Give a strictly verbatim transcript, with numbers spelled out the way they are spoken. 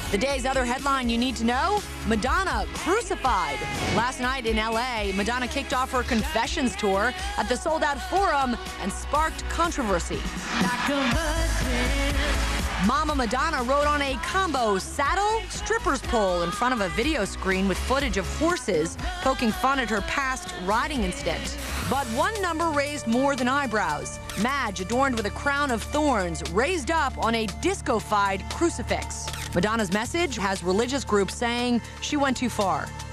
The day's other headline you need to know, Madonna crucified. Last night in L A, Madonna kicked off her Confessions tour at the sold-out Forum and sparked controversy. Like Mama Madonna rode on a combo saddle stripper's pole in front of a video screen with footage of horses poking fun at her past riding incident. But one number raised more than eyebrows. Madge, adorned with a crown of thorns, raised up on a disco-fied crucifix. Madonna's message has religious groups saying she went too far.